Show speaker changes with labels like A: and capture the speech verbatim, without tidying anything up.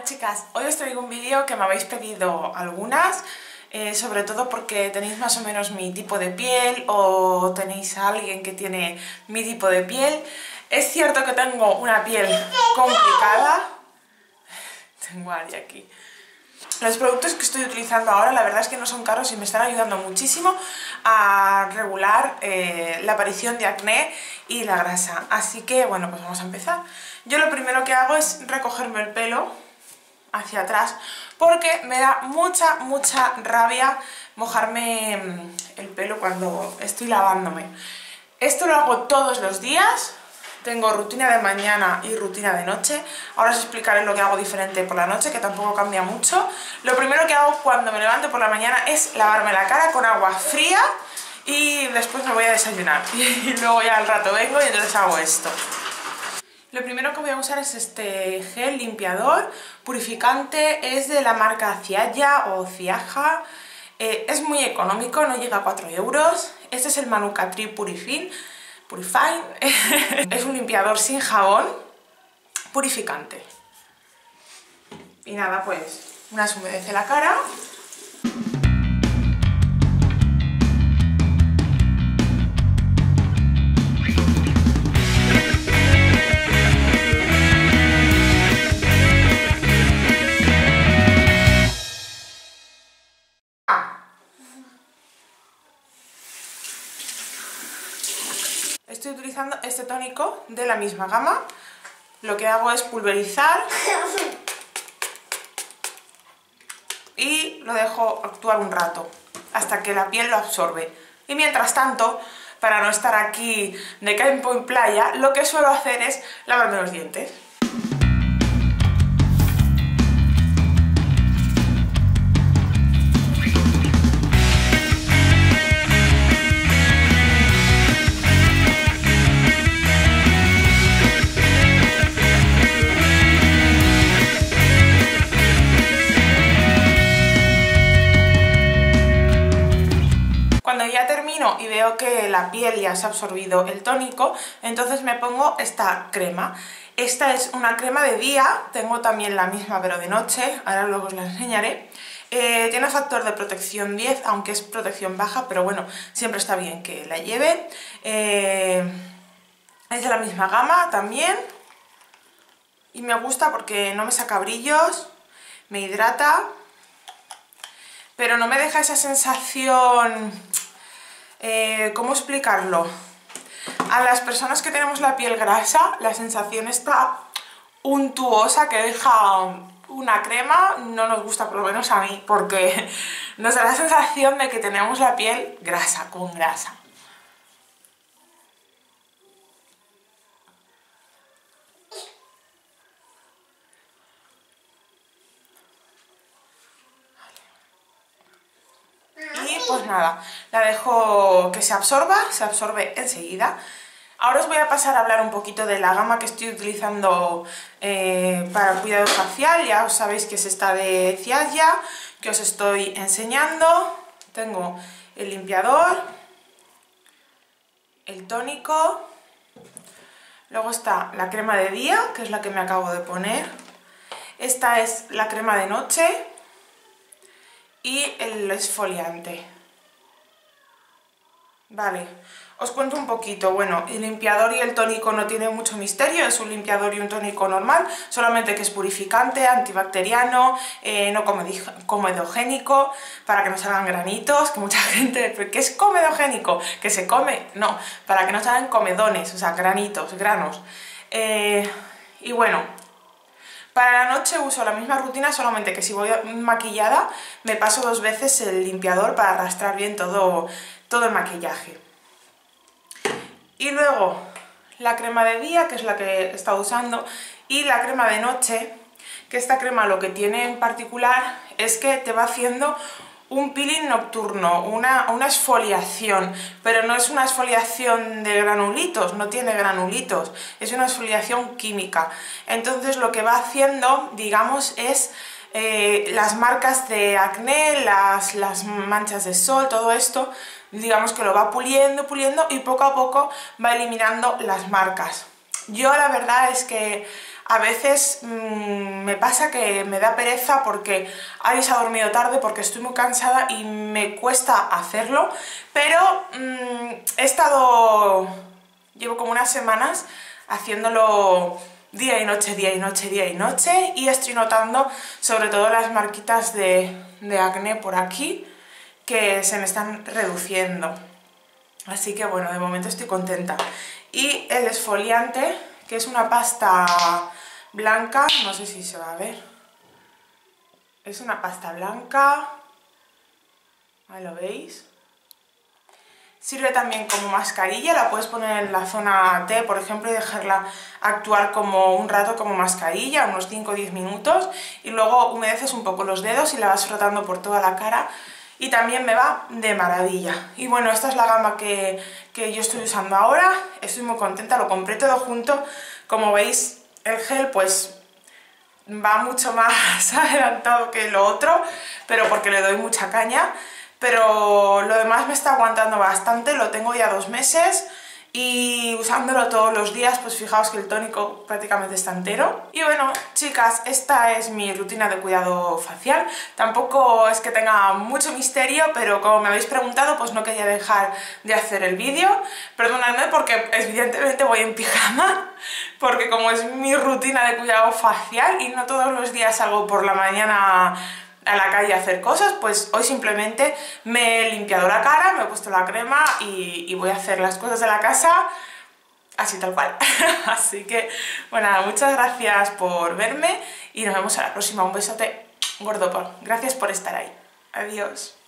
A: Bueno, chicas, hoy os traigo un vídeo que me habéis pedido algunas, eh, sobre todo porque tenéis más o menos mi tipo de piel o tenéis a alguien que tiene mi tipo de piel. Es cierto que tengo una piel complicada. Tengo a Ari aquí. Los productos que estoy utilizando ahora la verdad es que no son caros y me están ayudando muchísimo a regular eh, la aparición de acné y la grasa. Así que bueno, pues vamos a empezar. Yo lo primero que hago es recogerme el pelo hacia atrás porque me da mucha, mucha rabia mojarme el pelo cuando estoy lavándome. Esto lo hago todos los días. Tengo rutina de mañana y rutina de noche. Ahora os explicaré lo que hago diferente por la noche, que tampoco cambia mucho. Lo primero que hago cuando me levanto por la mañana es lavarme la cara con agua fría y después me voy a desayunar. Y luego ya al rato vengo y entonces hago esto. Lo primero que voy a usar es este gel limpiador purificante. Es de la marca Cialla o Ciaja. Eh, es muy económico, no llega a cuatro euros. Este es el Manuka Tree Purifin. Purifine. Es un limpiador sin jabón, purificante. Y nada, pues una se humedece la cara. Estoy utilizando este tónico de la misma gama. Lo que hago es pulverizar y lo dejo actuar un rato hasta que la piel lo absorbe. Y mientras tanto, para no estar aquí de campo en playa, lo que suelo hacer es lavarme los dientes. Cuando ya termino y veo que la piel ya se ha absorbido el tónico, entonces me pongo esta crema. Esta es una crema de día, tengo también la misma pero de noche, ahora luego os la enseñaré. Eh, tiene factor de protección diez, aunque es protección baja, pero bueno, siempre está bien que la lleve. Eh, es de la misma gama también y me gusta porque no me saca brillos, me hidrata, pero no me deja esa sensación... Eh, ¿Cómo explicarlo? A las personas que tenemos la piel grasa, la sensación está untuosa que deja una crema, no nos gusta, por lo menos a mí, porque nos da la sensación de que tenemos la piel grasa, con grasa. Y pues nada, la dejo que se absorba, se absorbe enseguida. Ahora os voy a pasar a hablar un poquito de la gama que estoy utilizando eh, para el cuidado facial. Ya os sabéis que es esta de Cialla, que os estoy enseñando. Tengo el limpiador, el tónico, luego está la crema de día, que es la que me acabo de poner. Esta es la crema de noche. Y el exfoliante. Vale, os cuento un poquito. Bueno, el limpiador y el tónico no tienen mucho misterio, es un limpiador y un tónico normal, solamente que es purificante, antibacteriano, eh, no comedogénico, para que no salgan granitos, que mucha gente... ¿Qué es comedogénico? ¿Que se come? No, para que no salgan comedones, o sea, granitos, granos. Eh, y bueno... Para la noche uso la misma rutina, solamente que si voy maquillada me paso dos veces el limpiador para arrastrar bien todo, todo el maquillaje. Y luego la crema de día, que es la que he estado usando, y la crema de noche, que esta crema lo que tiene en particular es que te va haciendo un peeling nocturno, una, una exfoliación, pero no es una exfoliación de granulitos, no tiene granulitos, es una exfoliación química. Entonces lo que va haciendo, digamos, es eh, las marcas de acné, las, las manchas de sol, todo esto, digamos que lo va puliendo, puliendo y poco a poco va eliminando las marcas. Yo la verdad es que a veces mmm, me pasa que me da pereza porque Ari se ha dormido tarde, porque estoy muy cansada y me cuesta hacerlo, pero mmm, he estado, llevo como unas semanas haciéndolo día y noche, día y noche, día y noche, y estoy notando sobre todo las marquitas de, de acné por aquí que se me están reduciendo. Así que bueno, de momento estoy contenta. Y el exfoliante, que es una pasta blanca, no sé si se va a ver. Es una pasta blanca, ahí lo veis. Sirve también como mascarilla, la puedes poner en la zona T, por ejemplo, y dejarla actuar como un rato como mascarilla, unos cinco o diez minutos, y luego humedeces un poco los dedos y la vas frotando por toda la cara, y también me va de maravilla. Y bueno, esta es la gama que, que yo estoy usando ahora, estoy muy contenta, lo compré todo junto. Como veis, el gel pues va mucho más adelantado que lo otro, pero porque le doy mucha caña. Pero lo demás me está aguantando bastante, lo tengo ya dos meses y usándolo todos los días, pues fijaos que el tónico prácticamente está entero. Y bueno, chicas, esta es mi rutina de cuidado facial. Tampoco es que tenga mucho misterio, pero como me habéis preguntado, pues no quería dejar de hacer el vídeo. Perdonadme porque evidentemente voy en pijama, porque como es mi rutina de cuidado facial y no todos los días salgo por la mañana a la calle a hacer cosas, pues hoy simplemente me he limpiado la cara, me he puesto la crema y, y voy a hacer las cosas de la casa así tal cual. Así que, bueno, muchas gracias por verme y nos vemos a la próxima. Un besote gordo, por. Gracias por estar ahí. Adiós.